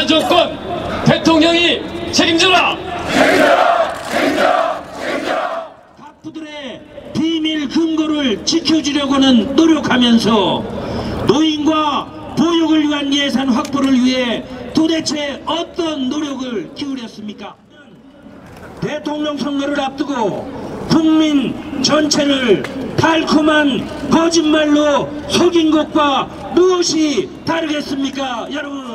지난 정권 대통령이 책임져라! 각부들의 비밀 금고를 지켜주려고는 노력하면서 노인과 보육을 위한 예산 확보를 위해 도대체 어떤 노력을 기울였습니까? 대통령 선거를 앞두고 국민 전체를 달콤한 거짓말로 속인 것과 무엇이 다르겠습니까, 여러분?